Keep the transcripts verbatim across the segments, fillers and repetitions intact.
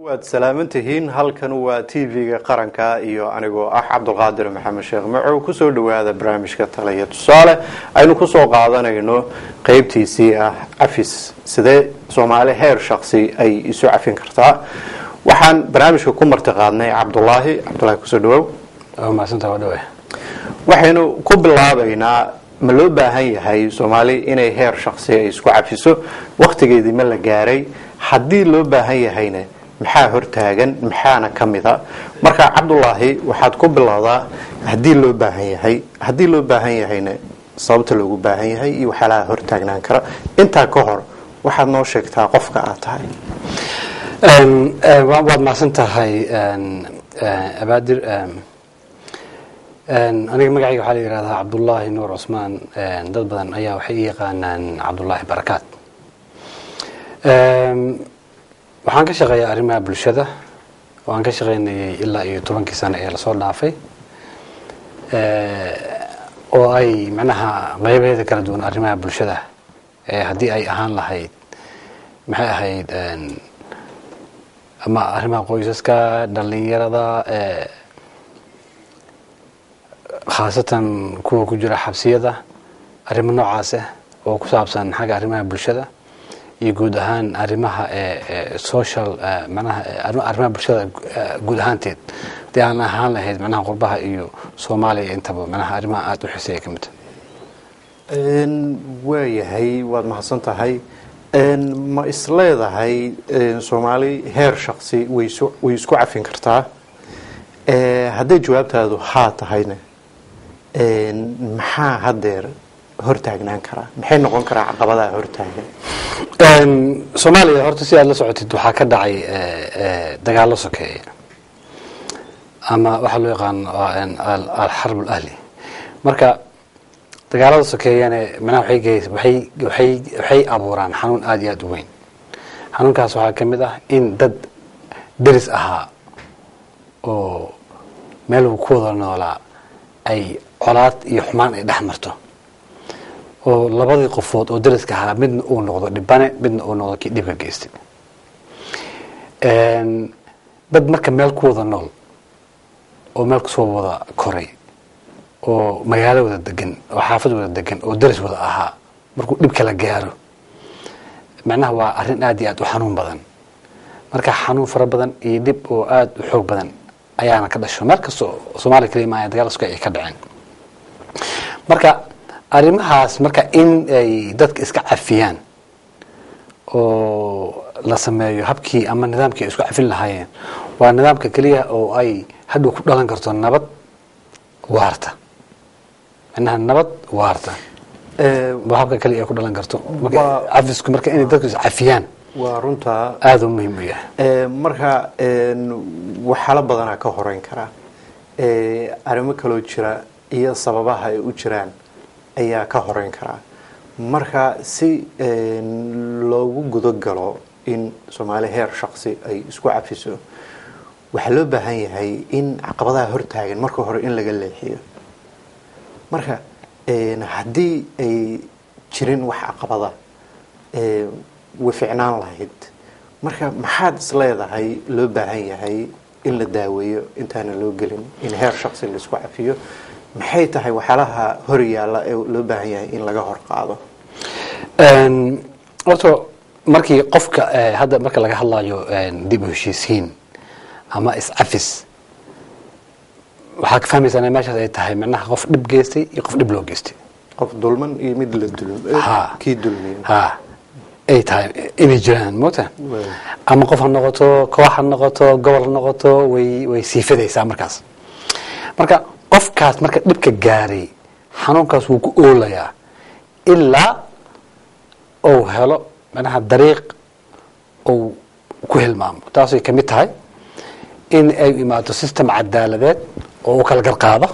waad salaamantihiin halkan waa T V-ga qaranka iyo anigoo ah Cabdulqaadir Maxamed Sheekh Macow ku soo dhawaada barnaamijka Talaya Tusaale aynu ku soo qaadanayno qaybtiisii ah afis sidee Soomaali heer shakhsi ay isu afin kartaa waxaan barnaamijka ku martiqaadnay Cabdullaahi Cabdullaahi ku soo dhawow oo maasanta wadaway waxaynu ku bilaabaynaa ma loo baahan yahay Soomaali inay heer shakhsi ay isku afiso waqtigeedii ma la gaaray haddii loo baahan yahayna maxaa hortaagan maxaana kamida marka Cabdullaahi waxaad ku bilowdaa hadii loo baahan yahay hadii loo baahan yahayna sababta loogu baahan yahay iyo waxa la hortaagnaan kara inta ka hor waxaad noo sheegtaa qofka aad tahay een waad maasan tahay een abaadir een aniga magacayga waxa la yiraahdaa Cabdullaahi Nuur Usmaan een dad badan ayaa waxay yaqaanaan Cabdullaahi Barakaat een waxaan ka shaqeeyaa arrimaha bulshada waan ka shaqeynayay ilaa iyo tobankii sano ee la soo dhaafay ee oo ay macnaha qaybaheeda kala duwan arrimaha bulshada ee hadii ay ahaan lahayd maxay ahayd een ama arrimaha qoysaska dhalinyarada ee khaasatan kuwa ku jira xabsiyada arrimo noocaas ah oo ku saabsan xagga arrimaha bulshada iyo guud ahaan arrimaha ee social macnaha arrimaha bulshada guud ahaanteed tii aan ahaan lahayd macnaha qurbaha iyo Soomaaliya intaba macnaha arrimaha aad u xiiseeya kamid een waayahay waad mahadsan tahay een ma isleedahay Soomaali heer shakhsi way isku afin kartaa ee haddii jawaabtaadu haa tahayna een maxaa hadeer hortaagnaan kara maxay noqon karaa caqabadaha hortaagan een Soomaaliya horta si aad la socotid waxa ka dhacay ee dagaalo sokeeye ama waxa loo yaqaan al-harb al-ahli marka dagaalada sokeeyana macnaha waxay geeyay waxay waxay waxay abuuraan xanuun aad iyo aad u weyn xanuunkaas waxa kamid ah in dad daris ahaa oo meel uu ku wada noolaa ay colaad iyo xumaan ay dhaxmarto oo labadii qofood oo dariska ahaa midna uu noqdo dhibane midna uu noqdo kii dhibka geystay een dad marka meel ku wada nool oo meel ku soo wada koray oo magaalo wada degan oo xaafad wada degan oo daris wada ahaa markuu dhib kala gaaro macnaha waa arrin aad iyo aad u xanuun badan marka xanuun fara badan iyo dhib oo aad u xoog badan ayaana ka dhasho marka Soomaaliya kaliya ay dagaal isku ay ka dhaceen marka arrimahaas marka in ay dadka iska cafiyaan oo la sameeyo habkii ama nidaamkii isku cafin lahaayeen waa nidaamka kaliya oo ay hadhow ku dhalan karto nabad waarta macnaha nabad waarta ee habka kaliya ku dhalan karto marka afisku marka in dadku is cafiyaan waa runta aad u muhiim u yahay ee marka een waxa la badanaa ka horeyn kara ee arrimo kale jira iyo sababaha ay u jiraan ayaa ka horeyn kara marka si loogu gudo galo in Soomaali heer shakhsi ay isku afiso waxa loo baahan yahay in caqabadaha hortaagan marka hore in laga leexiyo marka een hadii ay jirin wax caqabada ee وفعنا lahayd marka maxaad isleedahay loo baahan yahay in la daaweeyo intaana loo gelin in heer shakhsi la isku afiyo maxay tahay waxalaha hor yaala ee loo baahan yahay in laga hor qaado een wato markii qofka hadda marka laga hadlayo dib u heshiisiin ama is afis waxa ka fahmaysaa meeshaas ay tahay macnaha qof dhib geystay iyo qof dhib loo geystay qof dulman iyo mid la dulmay kii dulmiyay ha ay tahay inay jiraan moota ama qof ha noqoto koox ha noqoto gobol ha noqoto way way siifadaysaa markaas marka qofkaas marka dhibka gaaray xanuunkaas wuu ku oolayaa ilaa oo helo macnaha dariiq oo ku hilmaamo taasoo ka mid tahay in ay imaado system cadaaladeed oo kala garqaado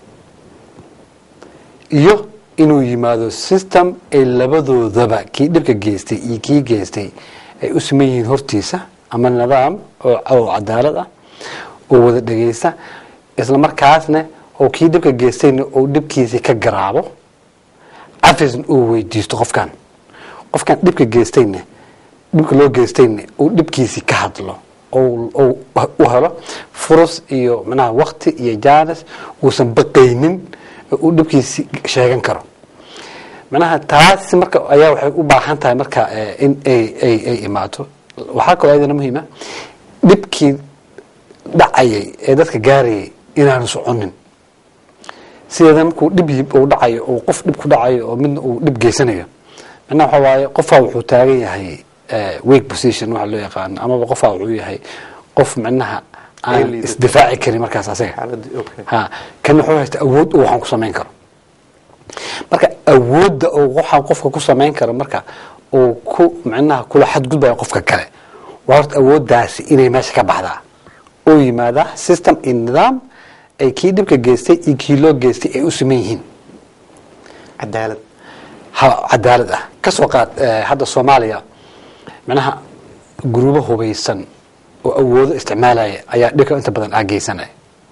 iyo inuu yimaado system ay labadoodaba kii dhibka geystay iyo kii geystay ay u sameeyeen hortiisa ama nidaam oo cadaalad ah oo wada dhageysta isla markaasna oo kii dhibka geystayna oo dhibkiisa ka garaabo afis uu weydiisto qofkan qofkan dhibka geystayna dhibka loo geystayna oo dhibkiisa ka hadlo u helo furas iyo macnaha waqti iyo jaanis uusan baqaynin uu dhibkiisi sheegan karo macnaha taas marka ayaa waxay u baahan tahay marka in ay ay ay imaato waxaa kaloo ayadana muhiima dhibkii dhacayay ee dadka gaarayay inaanu soconin sideeda markuu dhib uu dhacayo oo qof dhib ku dhacayo oo midna uu dhib geysanayo macnaha waxa waaye qofaa wuxuu taagan yahay weak position waxa loo yaqaan ama qofaa wuxuu yahay qof macnaha aan isdifaaci karin markaas asaga ha kan wuxuu haysta awood uu waxaan ku samayn karo marka awoodda uu waxaan qofka ku samayn karo marka uu ku macnaha kula xadgudbayo qofka kale waa horta awooddaasi inay meesha ka baxdaa oo yimaada system in nidaam ay kii dhibka geystay iyo kii loo geystay ay u siman yihiin cadaalad ha cadaalad ah ka soo qaad hadda Soomaaliya macnaha gruubo hubaysan oo awoodo isticmaalaya ayaa dhibka inta badan ageysanay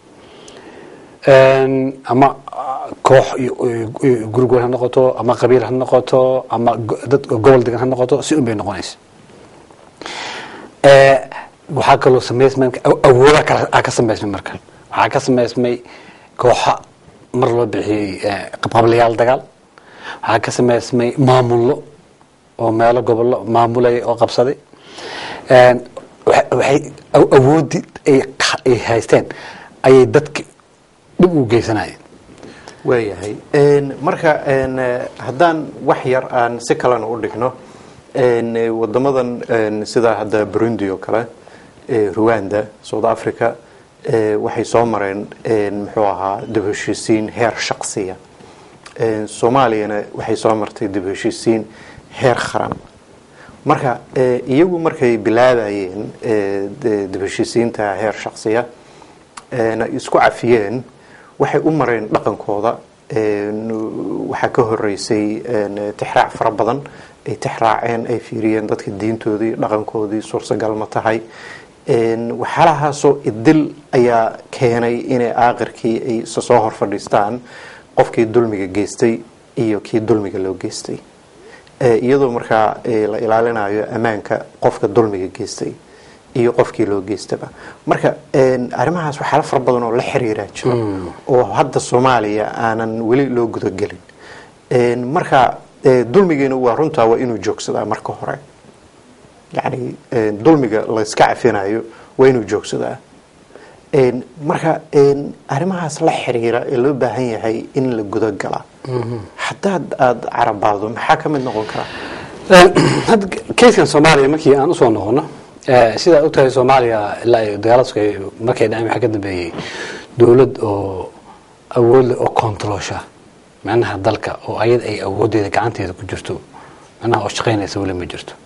een ama koox gurgur ha noqoto ama qabiil ha noqoto ama dad gobol degan ha noqoto si un bay noqonaysaa ee waxa kale oo sameysmay awooda ka ka sameysmay marka waxa ka sameysmay kooxa mar loo bixiyay qabqablayaal dagaal waxa ka sameysmay maamulo oo meelo gobol maamulay oo qabsaday een waxay awoodi ay haysteen ay dadka dib u geysanayeen waayahay een marka een haddaan wax yar aan si kalena u dhigno een wadamadan een sida hadda Burundi oo kale ee Rwanda South Africa ee waxay soo mareen een muxuu ahaa dib u heshiisiin heer shakhsiya een Soomaaliyana waxay soo martay dib u heshiisiin heer qaran marka iyagu markay bilaabayeen dib u heshiisiinta heer shakhsiya ee isku cafiyeen waxay u mareen dhaqankooda waxa ka horeysay tixraac fara badan ay tixraaceen ay fiiriyeen dadka diintoodii dhaqankoodii suursagal ma tahay waxaalahaasoo idil ayaa keenay inay aakhirkii ay soo hor fadhiistaan qofkii dulmiga geystay iyo kii dulmiga loo geystay iyadoo markaa la ilaalinayo ammaanka qofka dulmiga geystay iyo qofkii loo geystaba marka arrimahaas waxaa la far badan oo la xiriira jiro oo hadda Soomaaliya aanan weli loo guda galin marka dulmigeena waa runtaa waa inuu joogsadaa marka hore yani dulmiga la iska cafinayo waa inuu joogsadaa marka arrimahaas la xiriira ee loo baahan yahay in la guda gala hadaa aad carabaado maxaa ka mid noqon kara hadda keyskan Soomaaliya markii aan u soo noqono sida u tahay Soomaaliya ilaa ay dagaaladku markay dhaceen waxa ka dambeeyay dawlad oo awood oo controlsha macnaha dalka oo ayad ay awoodeeda gacanteeda ku jirto macnaha oo shaqeynaysa wali ma jirto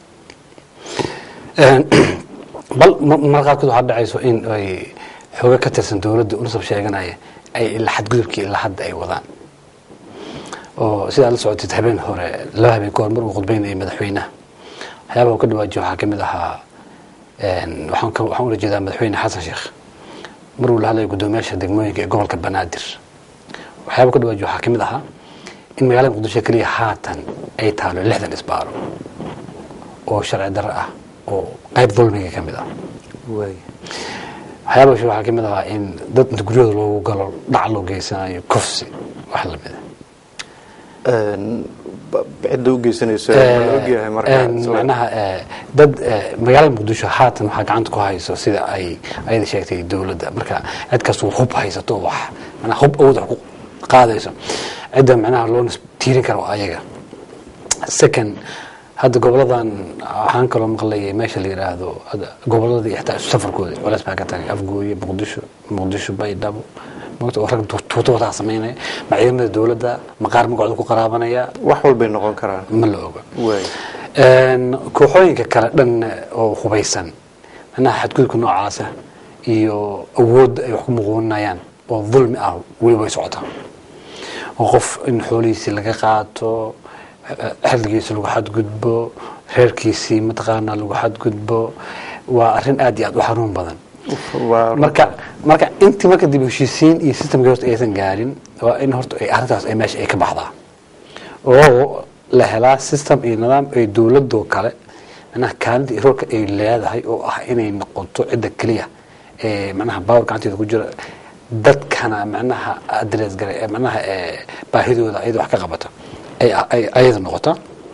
bal markaa ku waxa dhacayso in ay xoog ka tirsan dawladda u soo sheeganaya ay ilaa xad gudubkii ilaa hadda ay wadaan oo sida la socotay habeen hore laba habeen ka hor mar uu qodbeynay madaxweynaha waxyaabo ka dhawaajiyo waxa kamid ahaa een waxaan ka waxaan u jeedaa madaxweyne Xasan Sheekh mar uu la hadlay gudoomiyaasha degmooyinka ee gobolka Banaadir waxyaabo ka dhawaajiyo waxa kamid ahaa in magaalada Muqdisho kaliya haatan ay taalo lixdan isbaaro oo sharci darro ah oo qayb dulmiga kamid ah way waxyaabo waxa kamid ahaa in dad guryada loogu galo dhac loo geysanayo kufsi wax la mid een cid u geysanayso ma ogyahay marka macnaha dad magaalada Muqdisho haatan waxa gacanta ku hayso sida ay ay sheegtay dawladda marka cid kastoo hub haysato wax macnaha hub awood ku qaadayso cid macnaha loo tiirin karo ayaga second hadda goboladan waxaan kala maqlay meesha la yiraahdo gobolada xitaa safarkooda walaas baa ka tagay Afgooye Muqdisho Muqdisho Baydhabo maanta rag tuuto wada sameynay maciidamada dawladda maqaar magacooda ku qaraabanaya wax walba ay noqon karaan ma la oga way een kooxooyinka kala dhan oo hubaysan ana xadgudubka noocaas ah iyo awood ay wax ku muqoonayaan oo dulmi ah wali way socotaa oo qof in xoolihiisa laga qaato xadgiisa lagu xadgudbo reerkiisii mataqaana lagu xadgudbo waa arrin aad iyo aad u xanuun badan marka marka intii marka dib u heshiisiin iyo systemka horta aysan gaarin waa in horta ay arrintaas ay meesha ay ka baxdaa oo la helaa system iyo nidaam ay dawladdu kale macnaha kaalinta iyo roolka ay leedahay oo ah inay noqoto cidda keliya ee macnaha power gacanteeda ku jira dadkana macnaha address garay macnaha baahidooda ayada wax ka qabata ay ay ayada noqota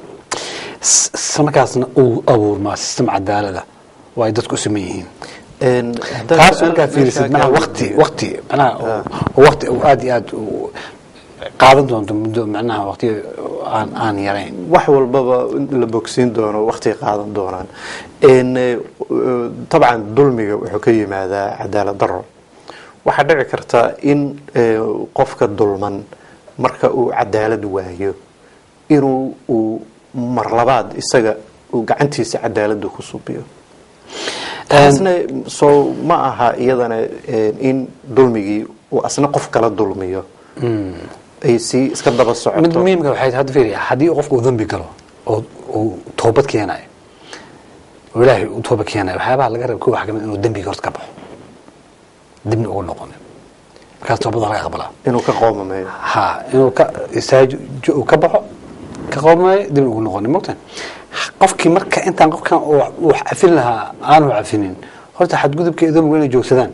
samakaasna uu abuurmaa system cadaalada oo ay dadku u sameyn yihiin taas markaa fiirisid macnaha waqti waqti macnaha waqti uu aad iyo aad qaadan doonto muddo macnaha waqti aan aan yarayn wax walbaba la bogsiin doono waqti qaadan doonaan in طبعا dulmiga wuxuu ka yimaadaa cadaalad darro waxa dhici karta in qofka dulman marka uu cadaalad waayo inuu uu mar labaad isaga uu gacantiisa cadaalad ku suubiyo taasna soo ma aha iyadana in dulmigii uu asna qof kala dulmiyo ay si iska daba socoto mid muhiimka waxay hadda fiiriya hadii qofku dambi galo oo uu toobad keenayo ilaahay uu toobad keenayo waxyaabaha laga rabo waxa kamid inuu dambiga horta ka baxo dibna ugu noqon markaas toobada laga aqbalaa inuu ka qoomameeyo ha inuu ka isaajo uu ka baxo ka qoomameeyo dibna ugu noqon moogtaan qofkii marka intaan qofkan uu afin lahaa aanu afinin horta xadgudubka idin weyn joogsadaan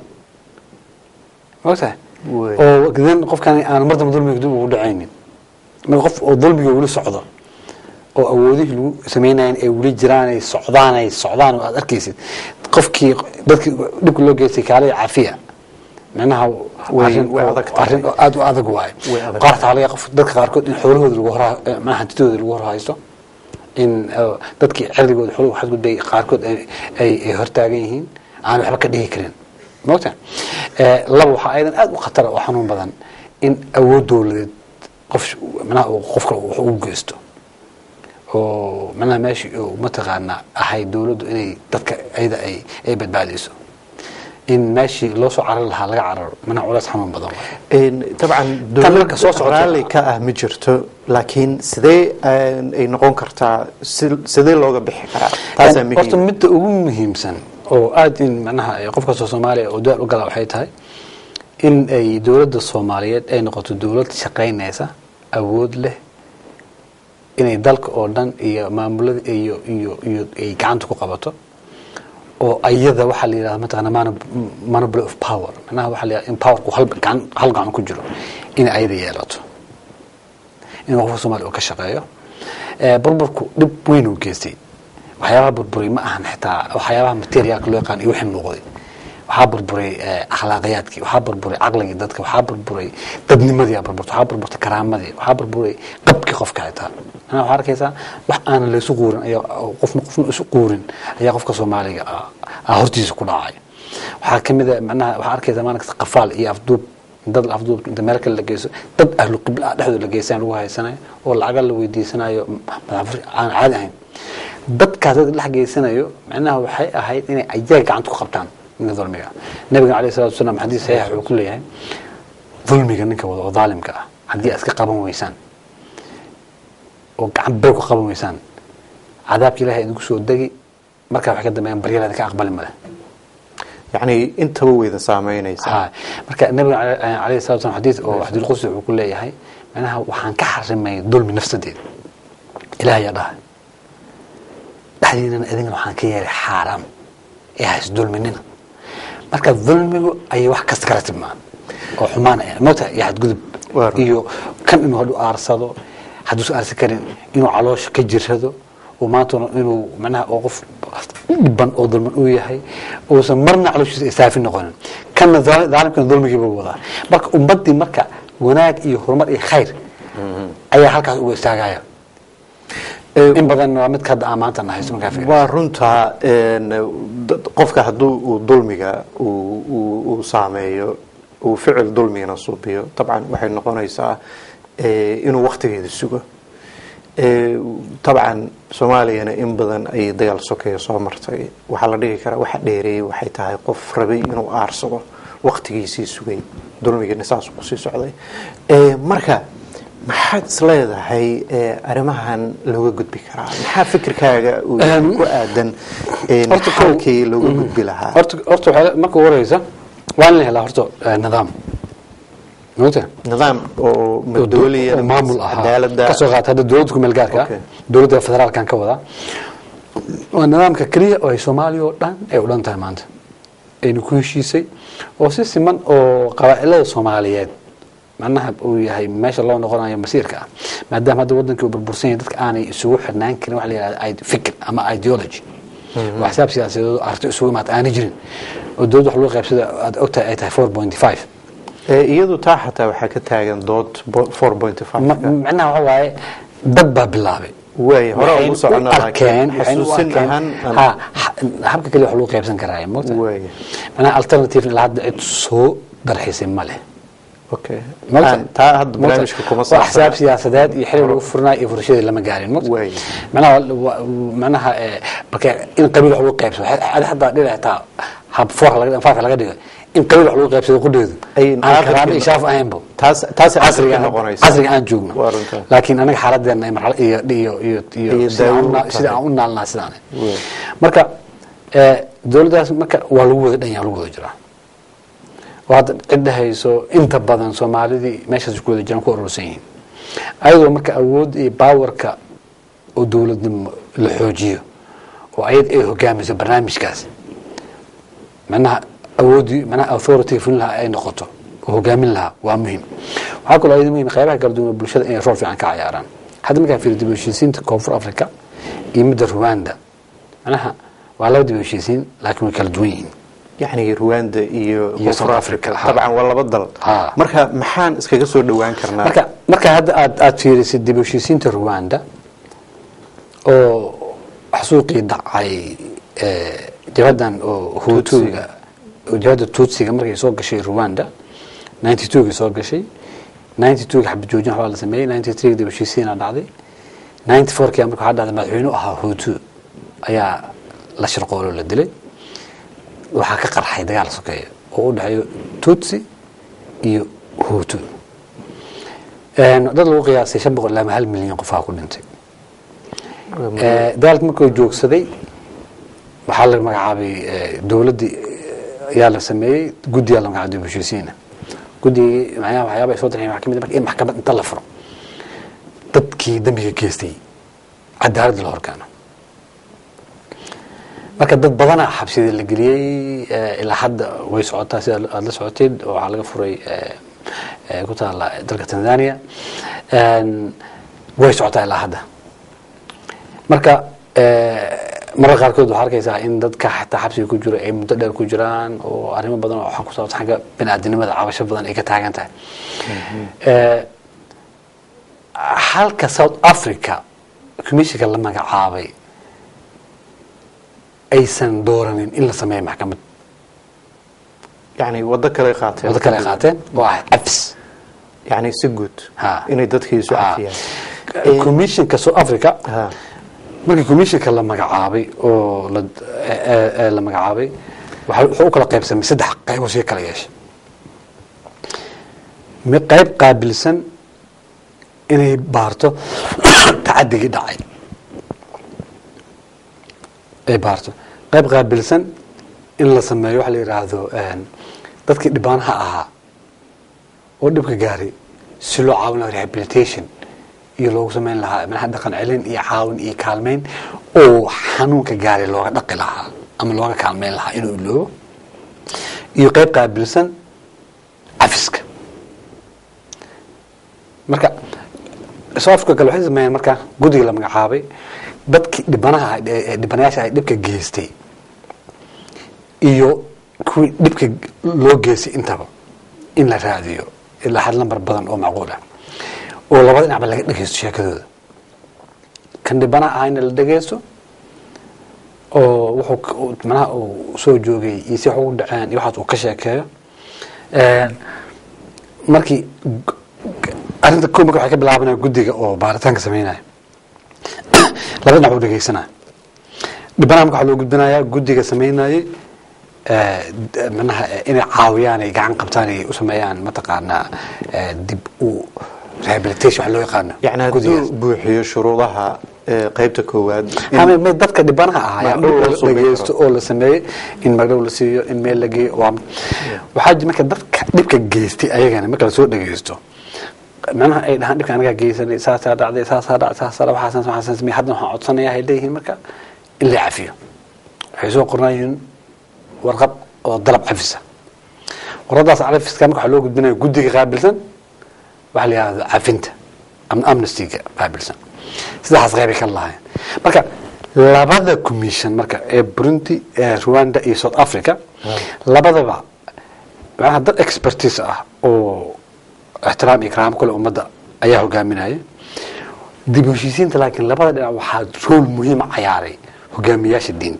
moogtaan oo gidan qofkan aan mar dambe dulmiga dib ugu dhacaynin marka qof oo dulmiga wali socdo oo awoodihi lagu sameynayeen ay wali jiraan ay socdaan ay socdaan oo aad arkaysid qofkii dadkii dhibka loo geystay kaalay caafiya macnaha arrin aad u adag waay qaarta halaga qof dadka qaarkood in xoolahooda lagu horaa macnaha hantidooda lagu horhaysto in dadkii cirdigooda xooluhu xadgudbay qaarkood ay ay hortaagan yihiin aan waxba ka dhigi karin moogta ee laba waxa aydan aad u khatar oo xanuun badan in awood dawladeed qof macnaha qofka uu geysto oo macnaha meeshi oo mataqaana ahay dawladdu inay dadka ayda ay ay badbaadiso in meeshi loo soo carar lahaa laga cararo macnaha culays xanuun badan in taban dawladda soo socota ka ah ma jirto laakiin sidee ay noqon kartaa sidee looga bixi karaa taas muhiim horta mid ugu muhiimsan oo aad in macnaha qofka Soomaaliya oo dad u gala waxay tahay in ay dawladda Soomaaliyeed ay noqoto dawlad shaqeynaysa awood leh inay dalka oo dhan iyo maamulada iyo iyo iyo ay gacanta ku qabato oo ayada waxa la yiraahdo mataqaana monopoly of power macnaha waxa la yiraahdo in power ku hal gacan hal gacan ku jiro in ayada yeelato in qofka Soomaaliya oo ka shaqeeyo ee burburku dib weyn u geystay waxyaabaha burburay ma ahan xitaa waxyaabaha materialka loo yaqaan iyo wixii muuqday waxaa burburay akhlaaqiyadkii waxaa burburay caqligii dadka waxaa burburay dadnimadii burburtay waxaa burburtay karaamadii waxaa burburay qabkii qofka xitaa ana waxa arkaysaa wax aan la isu quurin ayaa qofna qofna isu quurin ayaa qofka Soomaaliga ah hortiisa ku dhacay waxaa kamid ah macnaha waxa arkaysaa maalinka qafaal iyo afduub dad afduub inta meel kale la geyso dad ahlu qibla dhexdooda la geysaan lagu haysanayo oo lacag la weydiisanayo aan caadi ahayn dadkaas la geysanayo macnaha waxay ahayd inay ayaga gacanta ku qabtaan min dulmiga nabiga kaleey salaatu wasalaam xadiis saxiix uu ku leeyahay dulmiga ninka wada oo daalimka ah hadii aad ka qaban weysaan oo gacan bay ku qaban weysaan cadaabka ilaahay idinku soo dagi marka wax ka dambeeyaan baryada ka aqbali male يعني انت ويدا سامينيسا ها marka nabiga kaleey salaatu wasalaam xadiis oo xadiis qudsi uu ku leeyahay macnaha waxaan ka xarimay dulmi nafsadeed ilaahay yaa dhahay dhaxdiina idin waxaan ka yeelay xaraam ee hays dulminina marka dulmigu ay wax kasta kala timaan oo xumaan ah moota yaad gudub iyo kan inuu hadu aarsado haduu aarsi karin inuu caloosh ka jirado oo maanta inuu macnaha oo qof ban oo dulman uu yahay oo san marna calooshiisa isaafin noqonin kan daalimkan dulmigiiba wada marka ummadii marka wanaag iyo horumar iyo khayr ayaa halkaas ugu istaagaya in badan waa mid ka amaanta nahayso markaa fiir waa runta een qofka haduu uu dulmiga uu uu saameeyo uu ficil dulmigana suubiyo taban waxay noqonaysaa ee inuu waqtigeeda sugo ee taban Soomaaliyana in badan ay dagaal sokeeyo soo martay waxa la dhigi karaa waxa dheereeyay waxay tahay qof rabay inuu aarsado waqtigiisii sugay dulmigana saas ku sii socday ee marka maxaad isleedahay ee arimahan looga gudbi karaa maxaa fikirkaaga uu ku aadan ee halkii looga gudbi lahaa horta horta marka waraysa waan la helaa horta nidaam noota nidaam oo madawliya maamul ah cadaaladda ka soo qaata dawladda ku meel gaarka dawladda federaalkan ka wada waa nidaamka keliya oo ay soomaaliya oo dhan ay u dhan tahay maanta aynu ku heshiisay oo si siman oo qabaa'ilada soomaaliyeed macnaha uu yahay meesha loo noqonayo masiirka ah maadaama hadda wadankii uu burbursan yahay dadka aanay isugu xirnaan karin waxa la yidhahda fikir ama ideology waa xisaab siyaasadeed oo aragti isugu imaad aanay jirin oo dowladda wax lagu qaybsada aad ogtahay ay tahay four point five iyadu taa xataa waxaa ka taagan dood four point five macnaha waxa waaye dad baa bilaabay way hore ugu soconaa laakiin xasuusin ahaan ha habka kale wax lagu qaybsan karaa moogta way macnaha alternative la hadda cid soo darxisay ma leh okay taa hadda barnaamijka kuma saabsan xisaab siyaasadeed iyo xiriir lagu furnaa iyo furashadii lama gaarin moogta way macnaha macnaha marka in qabiil wax lagu qaybsado hadda dhinaca hab four laga five laga dhigo in qabiil wax lagu qaybsado qudheedu aan karaama ishaaf ahaynba taas taas asriga noqonaysa asriga aan joogno laakiin anaga xaaladeena ay marxalad iyo iyo iyo iyo sida aan u naalnaa sidaan marka ee dawladdaas marka waa lagu wada dhan yahay lagu wada jiraa oo hadda cidda hayso inta badan Soomaalidii meeshaas ku wada jiraan ku urursan yihiin ayadoo marka awood iyo powerka oo dawladnimo la xoojiyo oo ayad ay hogaamiso barnaamijkaas macnaha awoodi macnaha authority fulinlaha ay noqoto oo hogaamin laha waa muhiim waxaa kaloo ayada muhiim qaybaha kala duwan bulshada inay rol fiican ka ciyaaraan hadda markaa fiir dib u heshiisiinta koonfur africa iyo midda Rwanda macnaha waa laba dib u heshiisiin laakiin way kala duwan yihiin يعني رواندا iyo South Africa طبعا waa laba dal marka maxaan iskaga soo dhawaan karnaa marka marka hadda aad aad fiirisid dib u heshiisiinta Rwanda oo xasuuqii dhacay ee jawadan oo Hutuga oo jawada Tutsiga markay soo gashay Rwanda ninety-two ga soo gashay ninety-two ga xabad joojin waxa la sameeyay ninety-three dib u heshiisiina dhacday ninety-four ka markuu hadda madaxweynuhu ahaa Hutu ayaa la shirqoolo la dilay waxa ka qarxay dagaal sokeeye oo u dhaxayo Tutsi iyo Hutu een dad lagu qiyaasay shan boqol ilaa hal milyan qof ku dhintay ee daalka markuu joogsaday waxa la magacaabay dawladii ayaa la sameeyay guddiga la magacaabay bulshadiina guddi macnaha waxyaabo ay soo direen waxa kamid ah in maxkamad inta la furo dadkii dambiga geystay cadaalad la horkaano marka dad badan xabsida la galiyay ilaa hadda way socotaa sida aad la socoteed oo waxa laga furay ee ku taala dalka Tanzania een way socotaa ilaa hadda marka ee marka qaarkood waxa arkaysaa in dadka xataa xabsiga ku jira ay muddo dheer ku jiraan oo arrimo badan oo waxa ku saabsan xagga bini'aadanimada cabasho badan ay ka taagan tahay ee halka South Africa commissionka la magacaabay aysan dooranin in la sameeyo maxkamad يعني wada kale qaateen wada kale qaateen waa afs يعني si guud inay dadkiisu afiyaan commissionka South Africa markii commissionka la magacaabay oo la la magacaabay waxa uu kala qaybsamay saddex qayb oo si kala yeeshay mid qayb qaabilsan inay baarto tacadigi dhacay ay baarto qayb qaabilsan in la sameeyo waxa la yiraahdo een dadkii dhibaanaha ahaa oo dhibka gaaray si loo caawinayo rehabilitation iyo loogu sameyn lahaa manaha dhaqan celin iyo caawin iyo kaalmeyn oo xanuunka gaaray looga dhaqi lahaa ama looga kaalmeyn lahaa inuu iloobo iyo qayb qaabilsan afiska marka soofka kale waxay sameeyeen marka guddiga la magacaabay dadkii dhibanaha dhibanayaasha ay dhibka geystay iyo kuwii dhibka loo geystay intaba in la raadiyo ilaa had lambar badan oo macquul ah oo labada dhinac laga dhageysto sheekadooda kan dhibanaha ahayna la dhageysto oo wuxuu macnaha uu soo joogay iyo si wax ugu dhaceen iyo waxaas uu ka sheekeeyo een markii arrinta koomka waxay ka bilaabanayaan guddiga oo baaritaanka sameynaya laba dhinac uu dhageysanaa dhibanaha waxa loo gudbinayaa guddiga sameynayay ee macnaha inay caawiyaan ay gacan qabtaan ay u sameeyaan mataqaanaa dib u rehabilitation waxa loo yaqaan يعني haduu buuxiyo shuruudaha qaybta koowaad ama mid dadka dhibanaha ah ayaa loo dhageysto oo la sameeyay in magdhow la siiyo in meel la geeyo waxa jira marka dadka dhibka geystay ayagana marka la soo dhageysto macnaha ay dhahan dhibka anaga geysanay saasa dhacday saasa dhacday saasa waxaasan waxaasan sameeyay hadda waxa codsanayaa ay leeyihiin marka in la cafiyo waxay soo qornayeen warqad oo dalab cafisa warqadaas cafiska marka waxa loo gudbinayo guddiga qaabilsan waxa la yiraahdo cafinta am amnesty-ga qaabilsan sidaas qayb ka lahayn marka labada commission marka ee Burundi ee Rwanda iyo South Africa labadaba waxa dad expertise ah oo احترام إكرام كل أمة أيها جامعية دي بوشيسين لكن لبعض واحد رول مهم عياري هجامياش الدين.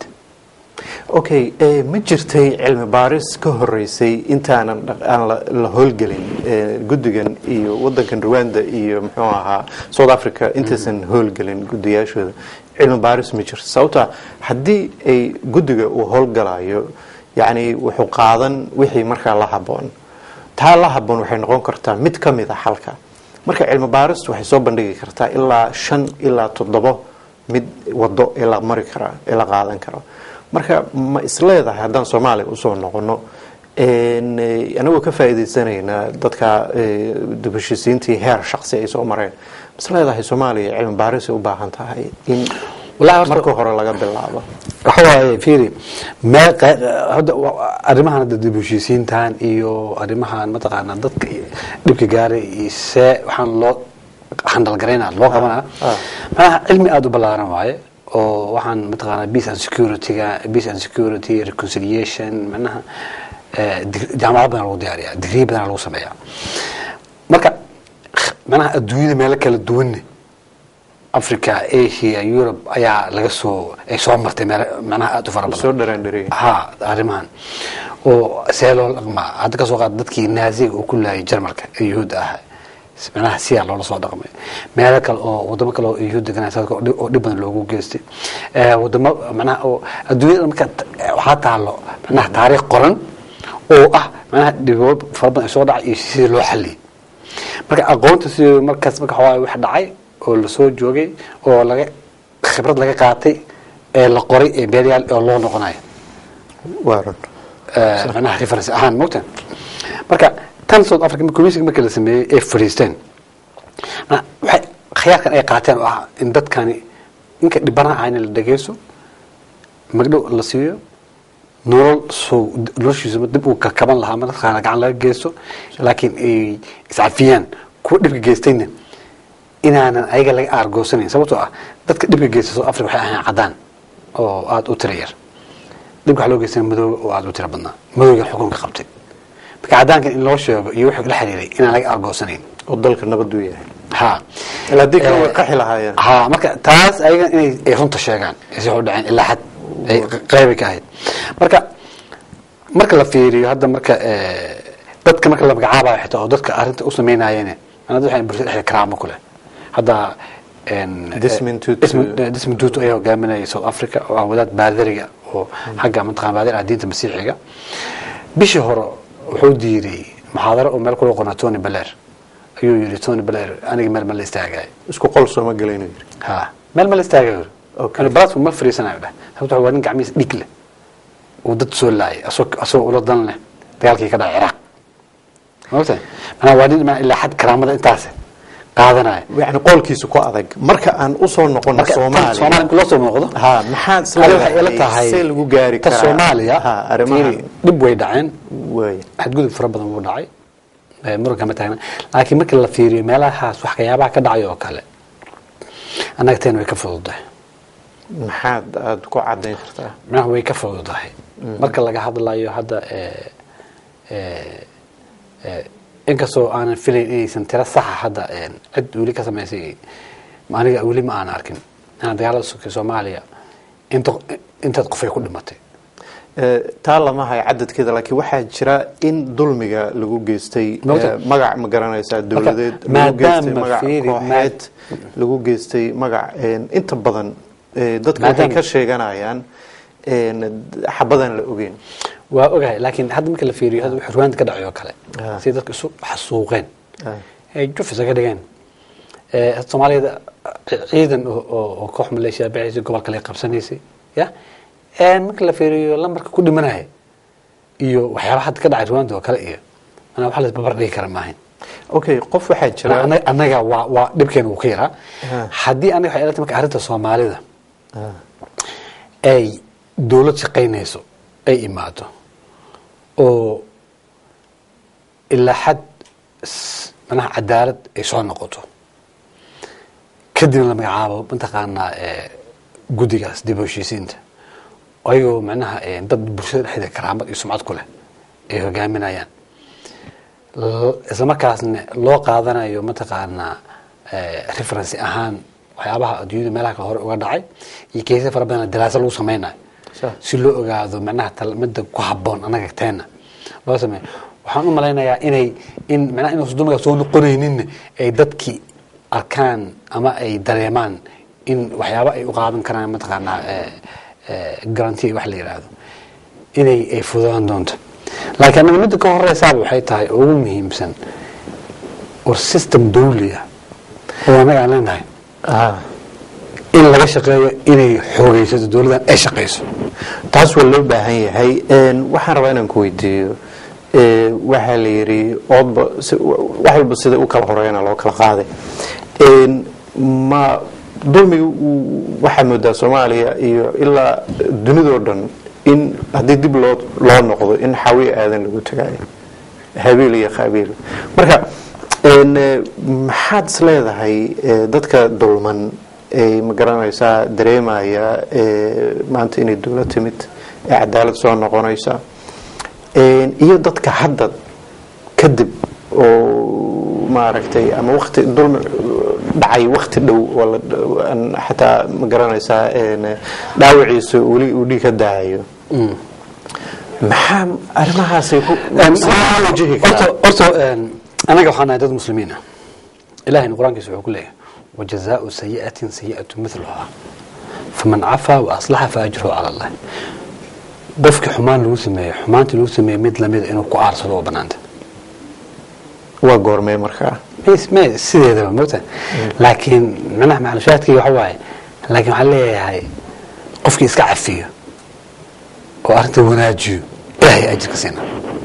أوكي مجرتي علم بارس كهريسي أنت أنا أنا الهولجلين جودجن إيو وضعكن رواندا إيو محوها سود أفريقيا أنت سن هولجلين جودياش علم بارس مجر صوتا حدي أي جودجا وهولجلايو يعني وحقاضا وحي مركا الله حبون taa la haboon waxay noqon kartaa mid ka mid ah halka marka cilmi baaris waxay soo bandhigi kartaa ilaa shan ilaa toddoba mid wado ilaa mari kara ilaa qaadan kara marka ma isleedahay haddaan Soomaaliya u soo noqono een anagu ka faa'iideysanayna dadka dibashisiintii heer shakhsi ay soo mareen isleedahay Soomaaliya cilmi baaris u baahan tahay in marka hore laga bilaabo waxaa fiiri ma hada arimahan dibashisiintan iyo arimahan mataqaana dadka dibka gaaray ise waxaan loo handal gareynaa loo qabanaa ma cilmi aad u balaaran waaye oo waxaan mataqaana peace and security ga peace and security reconciliation manaha jaamacad baan loo diyaariyaa degree baan loo sameeyaa marka manaha adduunyada meel kala duwan Africa Asia Europe ayaa laga soo ay soo martay manaha aad u fara badan soo dhareendhiray ha arimahan oo seelo laqma hadda ka soo qaad dadkii naaziga oo kullay Jarmalka Yuhuud ah manaha siya loo soo dhaqmay meel kale oo wadamo kale oo Yuhuud ganacsiga oo dib badan loogu geystay ee wadamo manaha oo adduunyada marka waxa taalo manaha taariikh qoran oo ah manaha dhiboob fara badan soo dhacay si loo xalliyo marka aqoonta si markaas marka wax dhacay oo la soo joogay oo laga khibrad laga qaatay ee la qoray ee beeriyaal oo loo noqonayo waaran ee ana reference ahaan moogtan marka tan South Africa commission markii la sameeyay ee fariisteen waxay khiyaarkan ay qaateen oo ah in dadkani inka dhibana ayna la dhageyso magdhow la siiyo nolol soo noloshiisa dib u ka kaban lahaa marka gacan laga geysto laakiin ay isafiyaan ku dhibka geystayna inaanan ayaga laga argoosanayn sababtoo ah dadka dhibka geysta South Africa waxay ahaayeen cadaan oo aad u tirayar dhibka loo geystay madow oo aad u tira badnaa madowga xukunka qabtay marka cadaanka in loo sheego iyo wixii la xiriiray inaan laga argoosanayn oo dalka nabad u yahay ha ila dikra way qaxi lahaayeen ha marka taas ayaga inay ay runta sheegaan si uu dhaceen ilaa xad ay qayb ka ahayd marka marka la fiiriyo hadda marka ee dadka marka la magacaabo xitaa oo dadka arinta u sameeynaayeen anadu waxay bulshada karaamo ku leh hada en Desmond Tutu ayaa hogaaminaya South Africa oo wadaad baadariga oo xagga mantaqa baadar diinta masiixiga bishii hore wuxuu diiray muxaadaro oo meel ku qoran Tony Blair ayuu yiri Tony Blair aniga meel ma la istaagay isku qol soo ma galayno ha meel ma la istaagay okay baraas ma fariisanayo sababtoo waa nin gacmiis dhig leh oo dad soo laay asoo asoo ula dan leh dagaalkii ka dhacay Iraq maanta ana waa nin ma ilaa xad karaamada intaas qaadanay yani qolkiisu ku adag marka aan u soo noqono Soomaaliya Soomaaliya loo soo noqdo ha maxaa waxay ila tahay si lagu gaari karaa Soomaaliya ha arimaha dib way dhaceen way xad gudub fara badan uu dhacay ee muranka ma taagna laakiin marka la fiiriyo meelahaas wax ka yaabaha ka dhacay oo kale anaga teen way ka fududahay maxaa aad ku cadeyn kartaa ma way ka fududahay marka laga hadlayo hadda ee ee inkastoo aanan filayn inaysan tira sax hadda cid weli ka samaysay aniga weli ma aan arkin aan dagaalada sokay Soomaaliya inta inta qof ay ku dhimatay ee taa lama hay cadadkeeda laakiin waxa jira in dulmiga lagu geystay magac ma garanaysaa dawladeed lagu geystay magac kooxeed lagu geystay magac inta badan dadka waxay ka sheeganayaan een xabadan la ogeyn waa ogahay laakiin hadda marka la fiiriyo hada wax ruwaand ka dhacayo kale si dadku isu xasuuqeen ay jufisa ka dhigeen ee Soomaalida ciidan oo koox Malaysia bixisay gobolka kale qabsanaysay ya ee marka la fiiriyo lambarka ku dhimanay iyo waxyaabo hadda ka dhacay ruwaand oo kale iyo ana waxa la isbarbar dhigi kara maahin okay qof waxa jira anaga waa waa dhibkeen uu ka yaraa hadii anaga waxa ilaa marka arinta Soomaalida ay dowlad shaqaynayso ay imaado oo ilaa xad manaha cadaalad ay soo noqoto kadibna la magacaabo mataqaanaa guddigaas dib u heshiisiinta ayagoo macnaha dad bulshada dhexdeeda karaamad iyo sumcad ku leh ay hogaaminayaan isla markaasna loo qaadanayo mataqaanaa referency ahaan waxyaabaha adduunyada meelaha kale hore uga dhacay iyo keysas fara badan daraasa lagu sameynayo si loo ogaado macnaha talmada ku habboon anaga teena loo sameeyo waxaan u malaynayaa inay in macnaha inuu dumarka soo noqonaynin ay dadkii arkaan ama ay dareemaan in waxyaaba ay u qaadan karaan mataqaanaa guarantee wax la yiraahdo inay ay fududaan doonto laakiin anaga midda ka horeysaaba waxay tahay ugu muhiimsan war system dawli ah oo anaga aan leenahay in laga shaqeeyo inay xoogaysato dawladdan ay shaqeyso taas waa loo baahan yahay waxaan rabaa inaan ku weydiiyo waxaa la yidhi oodba wax walba sida u kala horeeyana loo kala qaaday ma dulmiga waxaa moodaa soomaaliya iyo ilaa dunidoo dhan in haddii dib loo loo noqdo in xawiye aadan lagu tagaayo habiil iyo qaabiil marka maxaad is leedahay dadka dulman ay ma garanaysaa dareemaya maanta inay dawlad timid ee cadaalad soo noqonaysa iyo dadka hadda kadib oo maaragtay ama waqti dulmi dhacay waqti dhow wala xataa ma garanaysaa dhaawaciisa weli uu dhiig ka daayo maxaa arrimahaasay ku wajihi karaa horta anaga waxaan nahay dad muslimiin ah ilaahayna qur-aankiisa wuxuu ku leeyahay wajazaau sayi'atin sayi'atu mithluha faman cafaa wa aslaxa fa ajruhu cala allah qofkii xumaan lagu sameeyo xumaantii lagu sameeyo mid lamida inuu ku aarsado oo banaanta waa goormee markaa ma sideedaba moogta laakiin manaha maclushaadkii waxa waaye laakiin waxaan leeyahay qofkii iska cafiyo oo arrinta wanaajiyo ilaahay ajirka siina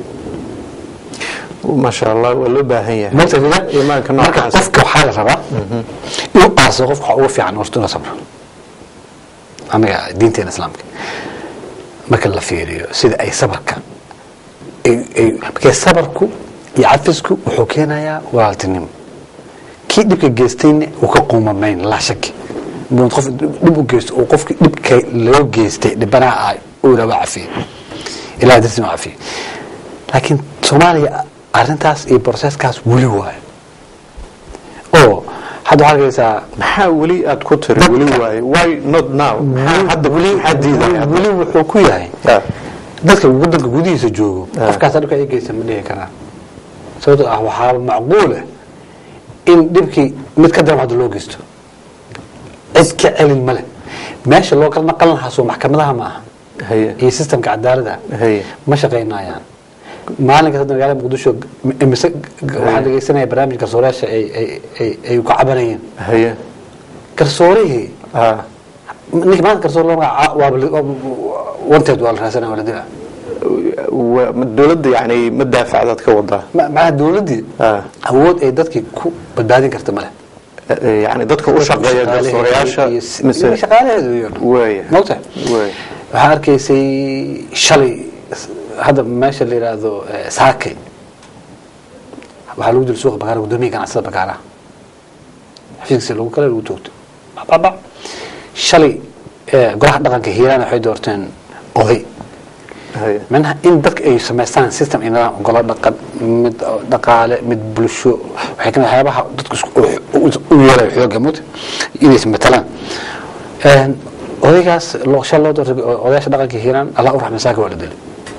ما شاء الله ولو باهية مثلا إيمانك نوعاً قفك وحالة ربا يقاس قفك وفي عن ورتنا صبر أنا دينتي الإسلام ما كان لفيريو سيد أي صبرك أي أي بكي صبركو يعفزكو وحكينا يا والتنم كي دبك جيستين وكقوم مين لا شك بدون تخف دبك جيست وقفك دبك لو جيستي دبنا عاي ولا بعفيه إلى درس ما عفيه لكن سوماليا arrintaas iyo processkaas weli waayo oo hadda waxaa arkaysaa maxaa weli aad ku tiri weli waayo why not now hadda weli xadiida weli wuxuu ku yahay dadka waddanka gudihiisa joogo qofkaas dhibka ay geysan ma dhihi karaan sababtoo ah waxaa macquul ah in dhibkii mid ka daran hadda loo geysto cid ka celin male meesha loo kala naqan lahaa soo maxkamadaha ma aha iyo systemka cadaaladda ma shaqaynayaan maalinka hadda magaalada muqdisho mise waxaan dhegeysanaya barnaamij garsooreyaasha ay ay ay ay ku cabanayeen haye garsoorihii ah ninka maanta garsoor loo magaca waa wanted waa la raasana wala dila dawladda yani ma daafacdaad ka wadaa ma dawladii awood ay dadkii ku badbaadin karta male yani dadka u shaqeeya garsooreyaasha mise shaqaalaheedu iyo way mawta way waxa arkaysay shalay هذا ماشي اللي هذا ساكي وحلو دل سوق بقارة ودمي كان عصا بقارة حفيظ سلوك كلا الوتوت بابا شلي قرح دقن كهيران وحي دورتين قضي منها إن دك أي سمستان سيستم إن قلا دقن مد دقالة مد بلشو وحكنا حيابها دتك ويلا يحيى جمود إذا اسم مثلا قضي كاس لو شاء الله دور قضي عشان دقن كهيران الله أروح مساك ولا دل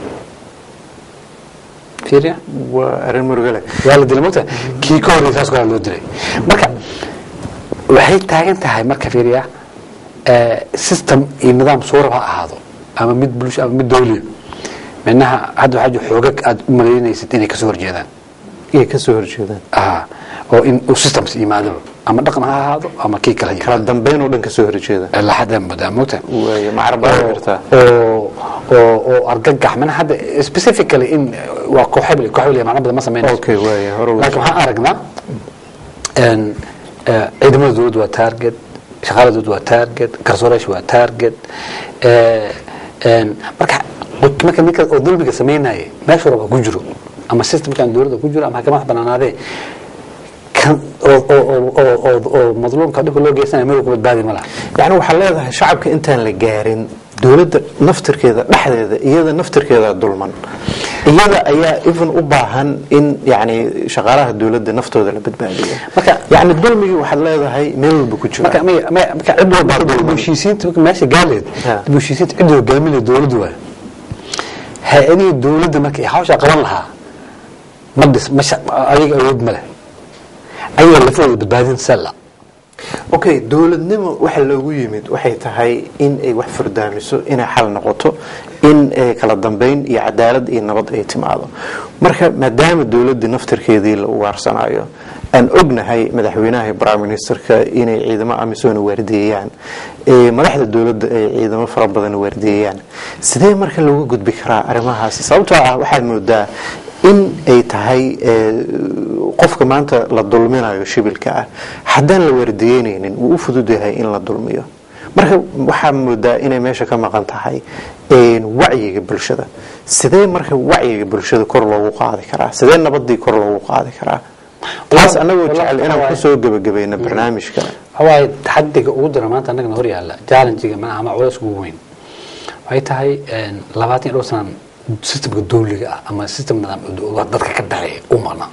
فيريا وأرن مرجلة والد الموتى كي كوري تاس قال له دري مركا وحيد تاجن تهاي مركا فيريا سيستم النظام صورة هذا أما مد بلوش أما مد دولي منها هذا حاجة حقوقك ملايين ستين كسور جدًا إيه كسور جدًا آه أو إن وسيستم إيمانه أما رقم هذا أما كي كلا كلا دمبين ولا كسور جدًا لحد ما بدأ موتى ومعربة غيرتها أو أو أرجع من هذا specifically إن وكحبل كحبل يعني بدأ مثلا منه أوكي ويا لكن ها أرجعنا إن عندما زود وتارجت shaqaaladood waa target garsoorayaasha waa target marka marka ninka oo dulmiga sameynaya meesha raba ku jiro ama systemkan dowladda ku jiro ama hakama banaanaadee kan oo oo oo oo madluumka dhibka loo geysanayo meel ku badbaadi ma laha yani waxaa leedahay shacabka intaan la gaarin dowladda naftirkeeda dhexdeeda iyada naftirkeeda dulman iyada ayaa even u baahan in yani shaqaalaha dowladda naftooda la badbaadiyo marka yani dulmigii waxaad leedahay meel walba ku jira marka marka cid walba bulshiisiinta marka meesha gaaleed bulshiisiinta cid hogaaminaya dowladdu waa hay-adihii dowladda marka ay hawsha qaban lahaa ma dhis ma adiga awood ma leh ayaga lafooda badbaadin sala okay dowladnimo waxa loogu yimid waxay tahay in ay wax furdaamiso inay xal noqoto in kala dambeyn iyo cadaalad iyo nabad ay timaado marka maadaama dowladda naftirkeedii la ugaarsanayo aan ognahay madaxweynaha iyo prime ministerka inay ciidamo amisoon waardiyeeyaan ee madaxda dowladda ay ciidamo fara badan waardiyeeyaan sidee marka looga gudbi karaa arrimahaas sababtoo ah waxaad moodaa in ay tahay qofka maanta la dulminayo shibilka ah haddaan la waardiyeynaynin wuu u fudud yahay in la dulmiyo marka waxaa moodaa inay meesha ka maqan tahay wacyiga bulshada sidee marka wacyiga bulshada kor loogu qaadi karaa sidee nabadii kor loogu qaadi karaa taas anagoo jecel inaan kusoo gabagabayno barnaamijka waxawaaye taxadiga ugu dara maanta annagana hor yaalla challengiga mana ama culays ugu weyn waxay tahay labaatan iyo dhowr sanaan systemka dawliga ah ama system nidaam dadka ka dhacay u maqnaa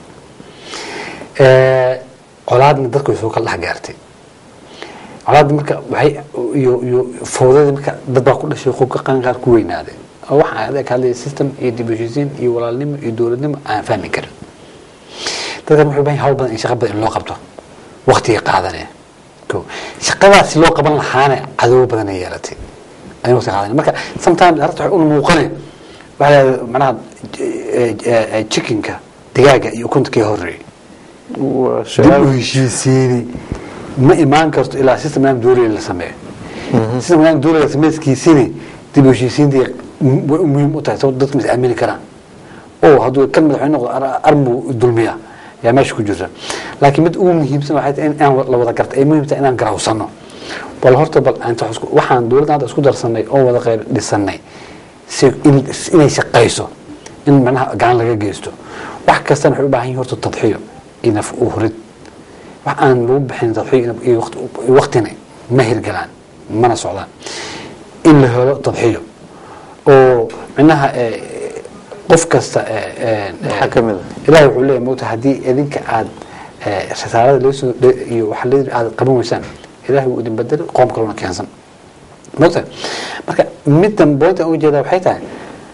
colaadna dadku way soo kala dhex gaartay colaadda marka waxay iyo iyo fowdada marka dad baa ku dhashay qofka qaanqaar ku weynaaday waxaa adag hadlay system iyo dib u heshiisiin iyo walaalnimo iyo dowladnimo aan fahmi karin dadkan wuxuu baahan hawl badan in shaqo badan loo qabto waqtiga qaadanaya ko shaqadaas loo qaban lahaana cadow badan ay yeelatay ay waqti qaadanaya marka sometimes arrinta waxay u muuqanay waxa macnaha chickenka digaaga iyo ukunta ka horeeyay dib u heshiisiin ma imaan karto ilaa system aan dowladda la sameeyo system aan dowladda sameeyskiisina dib u heshiisiintii muhiim u tahay sababta dadku is aamini karaan oo hadduu kan madaxweyne noqdo armu dulmiya yaa meesha ku jirta laakiin mid ugu muhiimsan waxay tahay in aan la wada garto ay muhiim tahay inaan garawsano bal horta bal inta waxaan dowladda hadda isku darsanay oo wada qayb dhisanay si inay shaqayso in macnaha gacan laga geysto wax kasta wuxuu u baahan yahay horta tadxiyo inaf u hurid wax aan lagu bixin tadxiyo iyo waqti waqtina ma hirgalaan mana socdaan in la helo tadxiyo oo macnaha qof kasta xakamada ilaahay wuxuu leeyahay moogta haddii idinka aad risaalada loo soo iyo waxa la aad qaban weysaan ilaahay wuu idin bedel qoom kalena keensan moogta marka middan boonta ugu jeedaa waxay tahay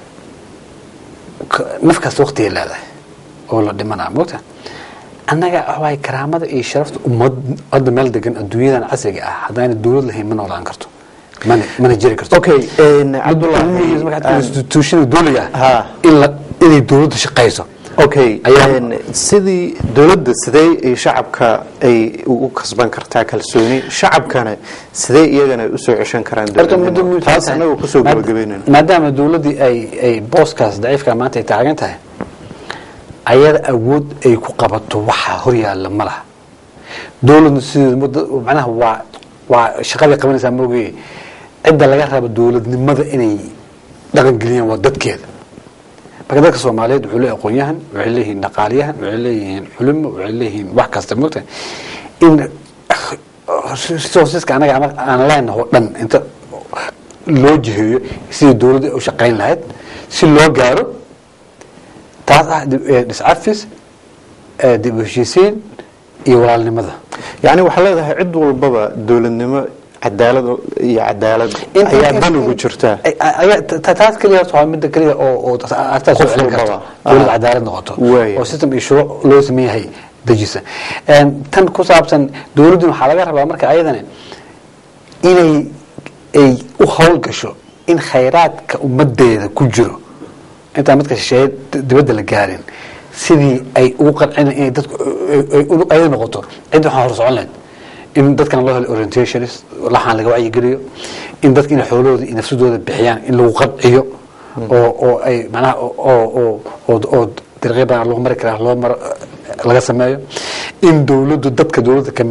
naf kasta waqtiga leedahay oo la dhimanaa moogta annaga waxay karaamada iyo sharafta ummad hadda meel degan adduunyadan casriga ah haddayna dowlad lahayn ma noolaan karto mana mana jiri karto okay Cabdullaahi institution dowliga ah in la inay dowladda shaqayso okay sidii dowladda sidee ay shacabka ay u kasban kartaa kalsooni shacabkana sidee iyagana u soo ceshan karaan dowladda taas anagu ku soo gabagabeynayno maadaama dowladii ay ay booskaas daciifka maanta ay taagan tahay ayada awood ay ku qabato waxa hor yaalla ma laha dowladdu sidii macnaha waa waa shaqada qabanaysa moogay cidda laga rabo dowladnimada inay dhaqan geliyaan waa dadkeeda marka dadka Soomaaliyeed wuxuu leeyahay aqoonyahan wuxuu leeyahay dhaqaaliyahan wuxuu leeyahay culimo wuxuu leeyahay wax kasta moogta in resourceska anaga aan leenahay dhan inta loo jiheeyo si dowladda u shaqeyn lahayd si loo gaaro taas ah disafis dib u heshiisiin iyo walaalnimada yani waxa leedahay cid walbaba dowladnimo cadaalad iyo cadaalad ayaa dan ugu jirta taas kaliya soo mid kaliya oo oo aasta soo celin karto dowlad cadaalad noqoto oo system iyo shuruuc loo sameeyay dajisa een tan ku saabsan dowladdu waxa laga rabaa marka ayadana inay ay u hawl gasho in khayraadka ummadeeda ku jiro inta midka shisheeye dibadda la gaarin sidii ay ugu qancin inay dadku ay noqoto cid waxa hor socon lahayd in dadkan loo helo orientationist laxan laga wacyi geliyo in dadka in xoolooda iyo nafsadooda bixiyaan in lagu qanciyo oo oo ay macnaha oo oo oo dirqeybana loo mari karaa loo mar laga sameeyo in dawladdu dadka dawladda kamid ah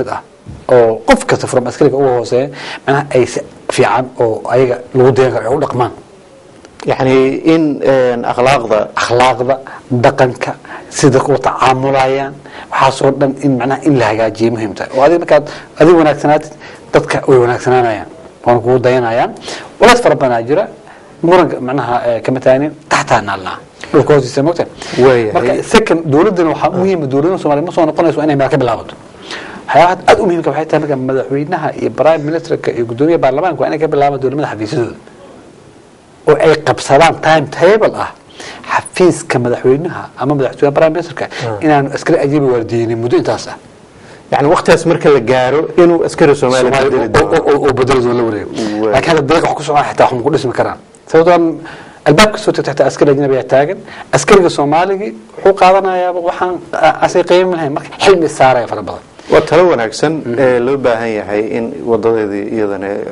oo qof kasta from askariga ugu hooseeya macnaha ay si fiican oo ayaga lagu dayan karo ay u dhaqmaan يعني إن أخلاق akhlaaqda dhaqanka sida ku tacaamulayaan waxa soo dhan in macnaha in la hagaajiyo muhiim tahay oo adiga markaad adiga wanaagsanaatid dadka way wanaagsananayaan waan ku dayanayaan walaas fara badan jira muran macnaha kama taanin taxta nalna dhulka hoostiisa moogta marka second dawladana waxa muhiim dawladda Soomaaliya ma soo noqonayso inay meel ka bilaabato hay'ad aad u muhiimka waxay tahay marka madaxweynaha iyo prime ministerka iyo gudoomiyaha baarlamaanka waa inay ka bilaabaan dawladda xafiisyadooda oo ay qabsadaan time table ah xafiiska madaxweynaha ama madaxweynaha prime ministerka inaan askari ajiib waardiyin muddo intaas ah يعني وقتها مركز الجارو إنه أسكر الصومالي أو بدل زول ولا لكن هذا الدقيقة حكوا سؤال حتى هم كل اسم كران سواء الباب كسوت تحت أسكر الأجنبي يحتاجن أسكر الصومالي حقوق هذا يا وحن أسيقين من هاي حلم السارة يا فربض وتلون أحسن لو بهاي هاي إن وضد أيضا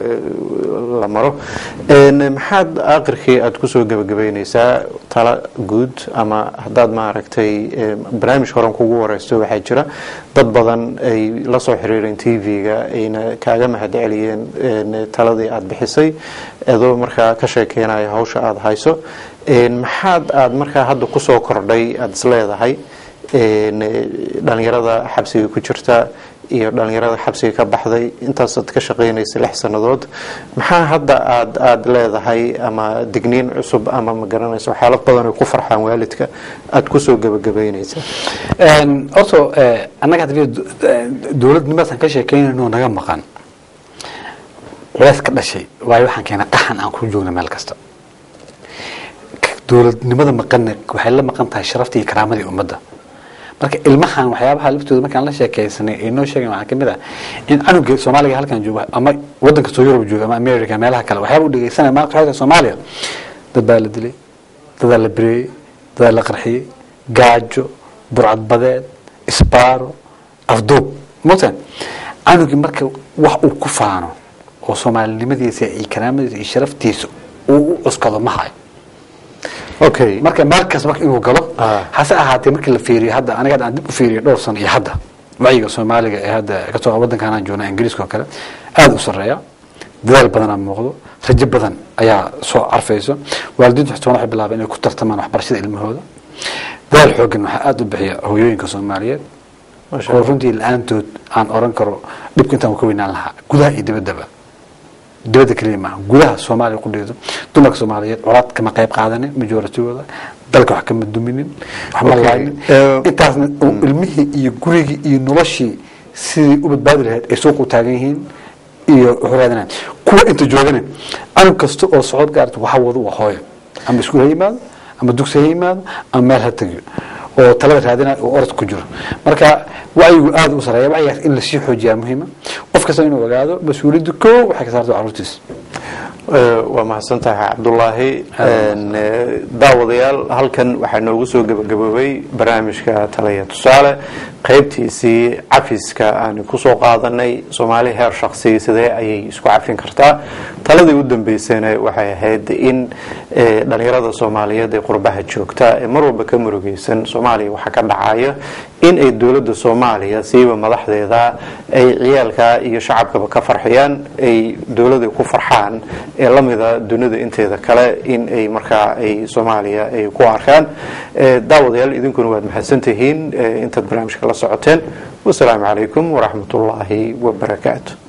لمرة إن محد آخر شيء أتكسو جب جبيني سا طلع جود أما حداد ما ركتي برامج هرم كوجو رئيسو حجرة ضد بدن أي لصو حريرين تي في جا إن كاجم هاد عليين إن تلادي أد بحسي إذا مركا كشكينا يهوش أد هايسو إن محد أد مركا هاد قصو كردي أد سلاذا هاي dhalinyarada xabsiga ku jirta iyo dhalinyarada xabsiga ka baxday intaas aad ka shaqeynaysa lix sanadood maxaa hadda aad aad leedahay ama digniin cusub ama ma garanayso waxyaalo badan oo ku farxaan waalidka aad ku soo gabagabeynaysa een orto anaga hadii dawladnimadan ka sheekeynayno naga maqan walaas ka dhashay waay waxaan keenay qaxan aan ku joogno meel kasta dawladnimada maqan waxay la maqan tahay sharaftii iyo karaamadii ummadda marka ilmahan waxyaabaha laftooda markaan la sheekaysanay ee noo sheegay waxa kamid ah in anuga Soomaaliga halkan jooga ama wadanka soo Yurub jooga ama America meelaha kale waxyaabo u dhageysanay ma qaxayda Soomaaliya dad baa la dilay dad la bireey dad la qarxiyay gaajo burcad badeed isbaaro afduub mutan anuga marka wax uu ku faano oo Soomaalinimadiisa iyo karaamadiisa iyo sharaftiisa uu uskado ma hayo okay marka markas marka inuu galo hasa ahaatee markii la fiiriyo hadda aniga aan dib u fiiriyo dhowr sano iyo hadda wacyiga Soomaaliga ee hadda ka soo wadankan aan joogno Ingiriiska oo kale aad u sareeya dadaal badan aan muuqdo rajo badan ayaa soo arfayso waalidiintu waxay waxay bilaabeen inay ku tartamaan waxbarashada ilmahooda dadaal xoogan waxa aad u bixiya hooyooyinka Soomaaliyeed oo runtii la'aantood aan oran karo dhibka intaan ku weynaan lahaa gudaha iyo dibaddaba dibadda kaliya gudaha Soomaaliya ku dheedo dumarka Soomaaliyeed colaad kama qayb qaadanay majority-gooda dalka wax kama duminin wax ma lahayn intaasna ilmihii iyo gurigii iyo noloshii sidii u badbaadi lahayd ay suuq u taagan yihiin iyo xuraadana kuwa inta joogana an kasto oo socod gaarto waxa wada waa hooyo ama isku haymaad ama dugsi haymaad ama meel ha tagiyo oo talada raadina oo orod ku jiro marka wacyigu aad u sareeyo wacyigaas in la sii xoojiyaa muhiim ah qof kasta inuu ogaado mas'uuliyadda koow waxay ka saartaa carruurtiisa waa mahadsantahay Cabdullaahi daawadayaal halkan waxaa noogu soo gabagaboobay barnaamijka talaya tusaale qaybtiisii cafiska aan ku soo qaadanay Soomaali heer shakhsi sidee ayay isku cafin kartaa taladii u dambeysayna waxay ahayd in dhalinyarada Soomaaliyeed ee qurbaha joogta ee mar walba ka murugaysan Soomaaliya waxa ka dhacaya in ay dawladda Soomaaliya siiba madaxdeeda ay ciyaalka iyo shacabka ka farxiyaan ay dawladda ku farxaan ee lamida dunida inteeda kale in ay markaa ay Soomaaliya ay ku arkaan daawadayaal idinkuna waad mahadsantihiin inta barnaamijka la socoteen wassalaamu calaykum waraxmatullaahi wabarakaatuh